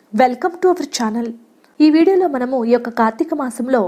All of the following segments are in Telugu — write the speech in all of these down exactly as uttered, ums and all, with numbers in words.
Welcome to our channel. ఈ వీడియోలో మనము ఈ యొక్క కార్తీక మాసంలో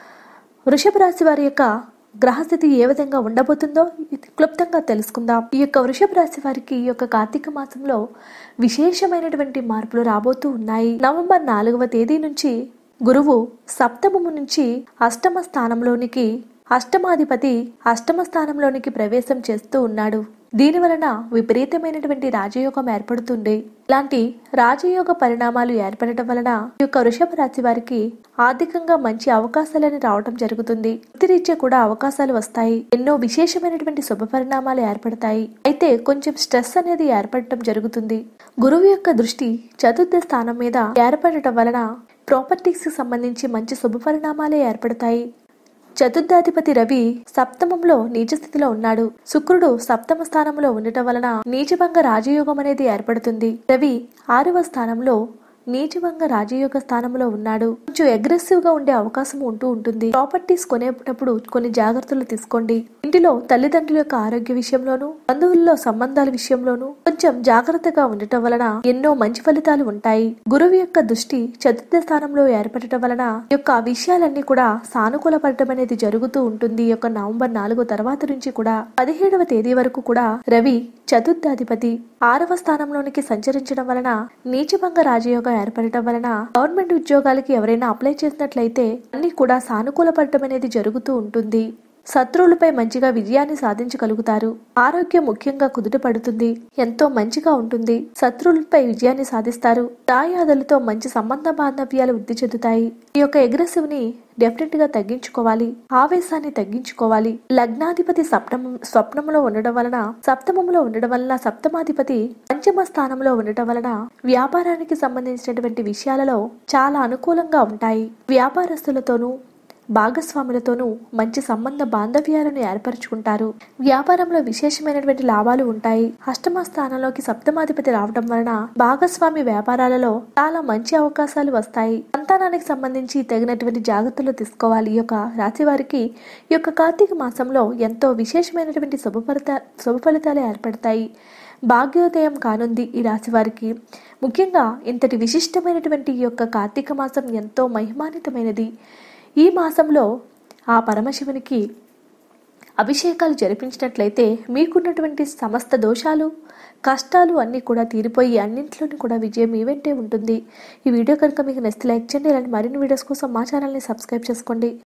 వృషభ రాశి వారి యొక్క గ్రహస్థితి ఏ విధంగా ఉండబోతుందో క్లుప్తంగా తెలుసుకుందాం. ఈ యొక్క వృషభ రాశి వారికి ఈ యొక్క కార్తీక మాసంలో విశేషమైనటువంటి మార్పులు రాబోతూ ఉన్నాయి. నవంబర్ నాలుగవ తేదీ నుంచి గురువు సప్తమము నుంచి అష్టమ స్థానంలోనికి అష్టమాధిపతి అష్టమ స్థానంలోనికి ప్రవేశం చేస్తూ ఉన్నాడు. దీని వలన విపరీతమైనటువంటి రాజయోగం ఏర్పడుతుంది. ఇలాంటి రాజయోగ పరిణామాలు ఏర్పడటం వలన ఈ యొక్క వృషభ రాశి వారికి ఆర్థికంగా మంచి అవకాశాలని రావటం జరుగుతుంది. వృత్తిరీత్యా కూడా అవకాశాలు వస్తాయి. ఎన్నో విశేషమైనటువంటి శుభ పరిణామాలు ఏర్పడతాయి. అయితే కొంచెం స్ట్రెస్ అనేది ఏర్పడటం జరుగుతుంది. గురువు యొక్క దృష్టి చతుర్థ స్థానం మీద ఏర్పడటం వలన ప్రాపర్టీస్ కి సంబంధించి మంచి శుభ పరిణామాలే ఏర్పడతాయి. చతుర్థాధిపతి రవి సప్తమంలో నీచ స్థితిలో ఉన్నాడు. శుక్రుడు సప్తమ స్థానంలో ఉండటం వలన నీచభంగ రాజయోగం అనేది ఏర్పడుతుంది. రవి ఆరవ స్థానంలో నీచభంగ రాజయోగ స్థానంలో ఉన్నాడు. కొంచెం అగ్రెసివ్ గా ఉండే అవకాశం ఉంటూ ఉంటుంది. ప్రాపర్టీస్ కొనేటప్పుడు కొన్ని జాగ్రత్తలు తీసుకోండి. ఇంటిలో తల్లిదండ్రుల యొక్క ఆరోగ్య విషయంలోను బంధువుల్లో సంబంధాల విషయంలోను కొంచెం జాగ్రత్తగా ఉండటం వలన ఎన్నో మంచి ఫలితాలు ఉంటాయి. గురువు యొక్క దృష్టి చతుర్థ స్థానంలో ఏర్పడటం వలన యొక్క విషయాలన్నీ కూడా సానుకూల పడటం అనేది జరుగుతూ ఉంటుంది. ఈ యొక్క నవంబర్ నాలుగో తర్వాత నుంచి కూడా పదిహేడవ తేదీ వరకు కూడా రవి చతుర్థాధిపతి ఆరవ స్థానంలోనికి సంచరించడం వలన నీచభంగ రాజయోగం ఏర్పడటం వలన గవర్నమెంట్ ఉద్యోగాలకి ఎవరైనా అప్లై చేసినట్లయితే అన్ని కూడా సానుకూల పడటం అనేది జరుగుతూ ఉంటుంది. శత్రువులపై మంచిగా విజయాన్ని సాధించగలుగుతారు. ఆరోగ్యం ముఖ్యంగా కుదుట పడుతుంది. ఎంతో మంచిగా ఉంటుంది. శత్రువులపై విజయాన్ని సాధిస్తారు. దాయాదులతో మంచి సంబంధ బాంధవ్యాలు వృద్ధి చెందుతాయి. ఈ యొక్క అగ్రెసివ్ ని డెఫినెట్ గా తగ్గించుకోవాలి. ఆవేశాన్ని తగ్గించుకోవాలి. లగ్నాధిపతి సప్తమం స్వప్నంలో ఉండడం వలన సప్తమంలో ఉండడం వలన సప్తమాధిపతి పంచమ స్థానంలో ఉండటం వలన వ్యాపారానికి సంబంధించినటువంటి విషయాలలో చాలా అనుకూలంగా ఉంటాయి. వ్యాపారస్తులతోనూ భాగస్వాములతోనూ మంచి సంబంధ బాంధవ్యాలను ఏర్పరచుకుంటారు. వ్యాపారంలో విశేషమైనటువంటి లాభాలు ఉంటాయి. అష్టమ స్థానంలోకి సప్తమాధిపతి రావడం వలన భాగస్వామి వ్యాపారాలలో చాలా మంచి అవకాశాలు వస్తాయి. సంతానానికి సంబంధించి తగినటువంటి జాగ్రత్తలు తీసుకోవాలి. ఈ యొక్క రాశి వారికి ఈ యొక్క కార్తీక మాసంలో ఎంతో విశేషమైనటువంటి శుభ ఫలిత శుభ ఫలితాలు ఏర్పడతాయి. భాగ్యోదయం కానుంది ఈ రాశి వారికి. ముఖ్యంగా ఇంతటి విశిష్టమైనటువంటి ఈ యొక్క కార్తీక మాసం ఎంతో మహిమాన్వితమైనది. ఈ మాసంలో ఆ పరమశివునికి అభిషేకాలు జరిపించినట్లయితే మీకున్నటువంటి సమస్త దోషాలు కష్టాలు అన్నీ కూడా తీరిపోయి అన్నింటిలోని కూడా విజయం మీ వెంటే ఉంటుంది. ఈ వీడియో కనుక మీకు నచ్చితే లైక్ చేయండి. ఇలాంటి మరిన్ని వీడియోస్ కోసం మా ఛానల్ని సబ్స్క్రైబ్ చేసుకోండి.